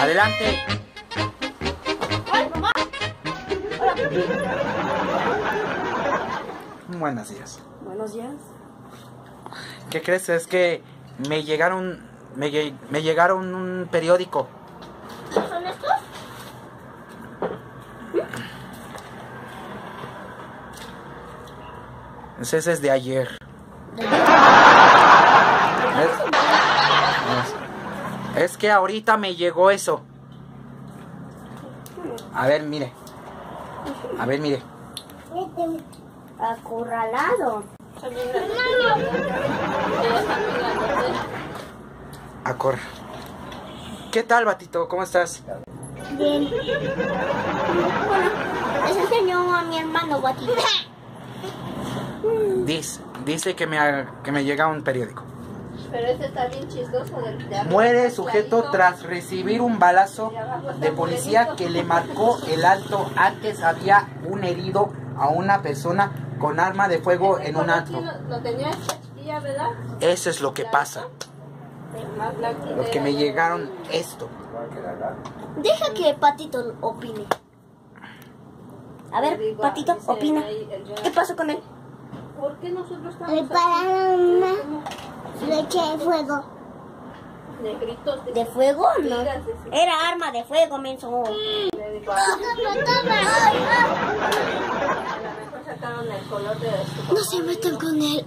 Adelante. ¡Ay, mamá! Hola. Buenos días. Buenos días. ¿Qué crees? Es que me llegaron un periódico. ¿Son estos? Ese es de ayer. Es que ahorita me llegó eso. A ver, mire. A ver, mire. Acorralado. Acor. ¿Qué tal, Batito? ¿Cómo estás? Bien. Bueno, les enseñó a mi hermano Batito. Dice que me llega un periódico. Pero este está bien chistoso. Muere sujeto tras recibir un balazo de policía que le marcó el alto. Antes había un herido a una persona con arma de fuego en un antro. Lo tenía esta chiquilla, ¿verdad? Eso es lo que pasa. Lo que me llegaron esto. Deja que Patito opine. A ver, Patito, opina. ¿Qué pasó con él? ¿Por qué nosotros estamos Le pararon una flecha de fuego. negritos? ¿De fuego? No. Era arma de fuego, menso. Sacaron el color de No se metan con él.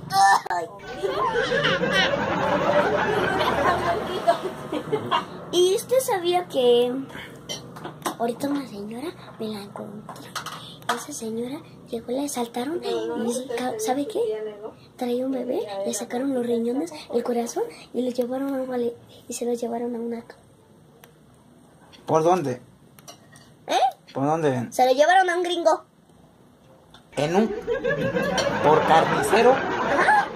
¿Y usted sabía que ahorita una señora me la encontré? Esa señora llegó, le asaltaron y ¿sabe qué? Traía un bebé, le sacaron los riñones, el corazón y le llevaron y se lo llevaron a una... ¿Por dónde? ¿Eh? ¿Por dónde? Se lo llevaron a un gringo. ¿Por carnicero? Ajá.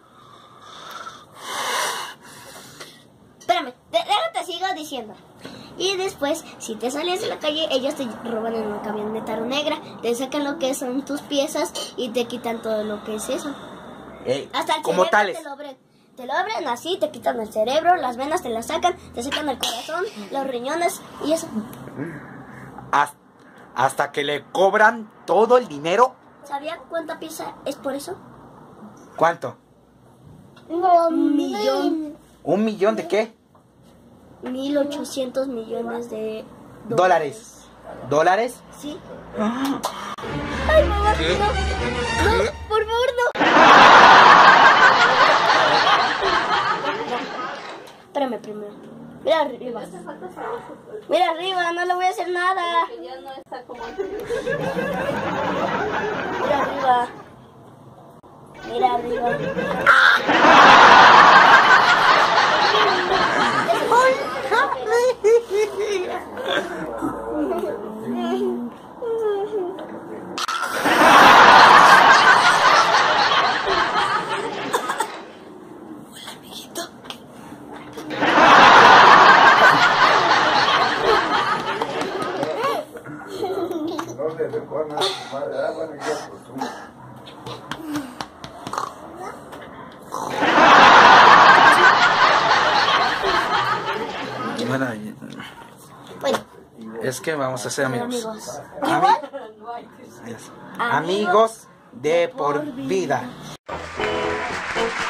Espérame, déjate sigo diciendo. Y después, si te sales de la calle, ellos te roban en una camioneta negra, te sacan lo que son tus piezas y te quitan todo lo que es eso. Hasta el como cerebro tales. te lo abren así, te quitan el cerebro, las venas te las sacan, te sacan el corazón, los riñones y eso. Hasta que le cobran todo el dinero. ¿Sabía cuánta pieza es por eso? ¿Cuánto? 1.000.000. ¿1 millón de qué? 1.800 millones de Dólares. ¿Dólares? Sí. Ay, mamá, no, por favor, no. Espérame primero. Mira arriba. Mira arriba, no le voy a hacer nada. Ya no está como... Mira arriba. Mira arriba. Hola, amiguito. Bueno, Es que vamos a ser amigos. Amigos Amigos de por vida.